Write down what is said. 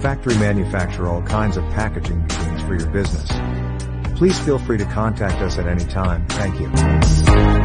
factory manufacture all kinds of packaging machines for your business. Please feel free to contact us at any time. Thank you.